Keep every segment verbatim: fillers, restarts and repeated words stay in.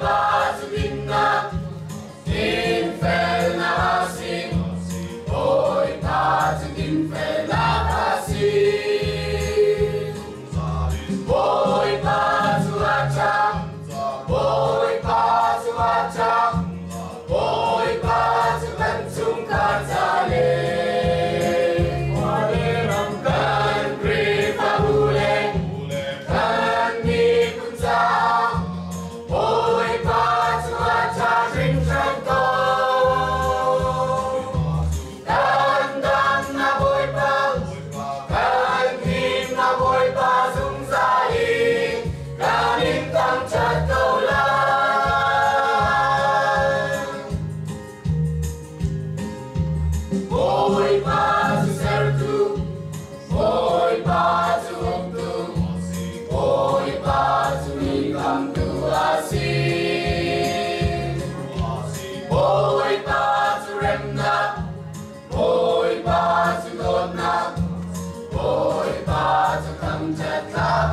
batu bintang infel na asing Oi batu infel na asing Oi batu acang Oi batu acang Oi batu kencung kacale Kan kripa bule Kan ni punca Oi batu acang ring trento Kan dam na boi pa Kan him na boi pa dung zai Kan in tam chat câu la Oi batu sertu Oi batu untung Oi batu ikam tu asin Oi batu remna Oi batu dona Oi batu kam chat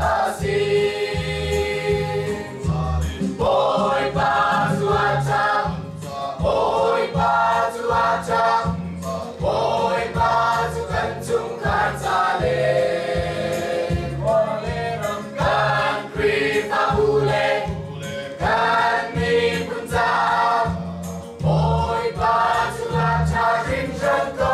asin Oi batu acang Oi batu acang Oi batu kencung kacale Kan kripa bule Kan ni punca Oi batu acang ring trento